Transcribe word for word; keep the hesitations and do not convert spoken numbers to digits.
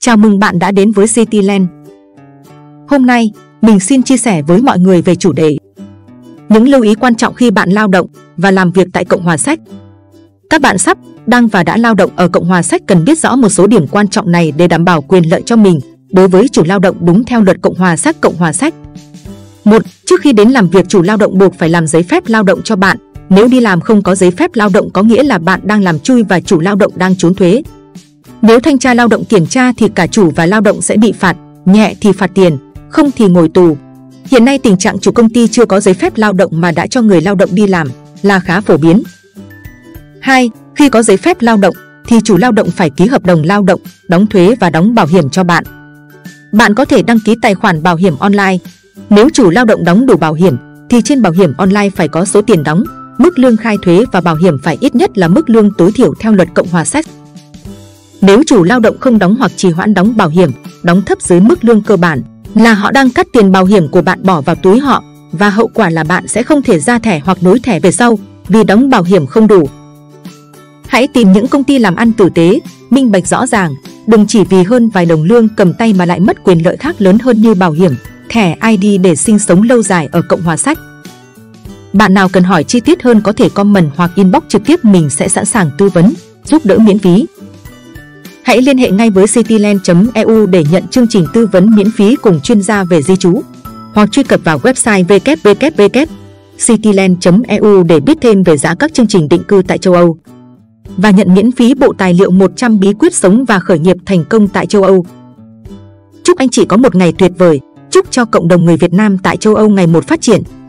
Chào mừng bạn đã đến với Cityland. Hôm nay, mình xin chia sẻ với mọi người về chủ đề những lưu ý quan trọng khi bạn lao động và làm việc tại Cộng hòa Séc. Các bạn sắp, đang và đã lao động ở Cộng hòa Séc cần biết rõ một số điểm quan trọng này để đảm bảo quyền lợi cho mình đối với chủ lao động đúng theo luật Cộng hòa Séc. Cộng hòa Séc. một. Trước khi đến làm việc, chủ lao động buộc phải làm giấy phép lao động cho bạn. Nếu đi làm không có giấy phép lao động có nghĩa là bạn đang làm chui và chủ lao động đang trốn thuế. Nếu thanh tra lao động kiểm tra thì cả chủ và lao động sẽ bị phạt, nhẹ thì phạt tiền, không thì ngồi tù. Hiện nay tình trạng chủ công ty chưa có giấy phép lao động mà đã cho người lao động đi làm là khá phổ biến. hai. Khi có giấy phép lao động thì chủ lao động phải ký hợp đồng lao động, đóng thuế và đóng bảo hiểm cho bạn. Bạn có thể đăng ký tài khoản bảo hiểm online. Nếu chủ lao động đóng đủ bảo hiểm thì trên bảo hiểm online phải có số tiền đóng, mức lương khai thuế và bảo hiểm phải ít nhất là mức lương tối thiểu theo luật Cộng hòa Séc. Nếu chủ lao động không đóng hoặc trì hoãn đóng bảo hiểm, đóng thấp dưới mức lương cơ bản, là họ đang cắt tiền bảo hiểm của bạn bỏ vào túi họ, và hậu quả là bạn sẽ không thể ra thẻ hoặc nối thẻ về sau vì đóng bảo hiểm không đủ. Hãy tìm những công ty làm ăn tử tế, minh bạch rõ ràng, đừng chỉ vì hơn vài đồng lương cầm tay mà lại mất quyền lợi khác lớn hơn như bảo hiểm, thẻ i đê để sinh sống lâu dài ở Cộng hòa Séc. Bạn nào cần hỏi chi tiết hơn có thể comment hoặc inbox trực tiếp, mình sẽ sẵn sàng tư vấn, giúp đỡ miễn phí. Hãy liên hệ ngay với cityland chấm e u để nhận chương trình tư vấn miễn phí cùng chuyên gia về di trú, hoặc truy cập vào website w w w chấm cityland chấm e u để biết thêm về giá các chương trình định cư tại châu Âu và nhận miễn phí bộ tài liệu một trăm bí quyết sống và khởi nghiệp thành công tại châu Âu. Chúc anh chị có một ngày tuyệt vời, chúc cho cộng đồng người Việt Nam tại châu Âu ngày một phát triển.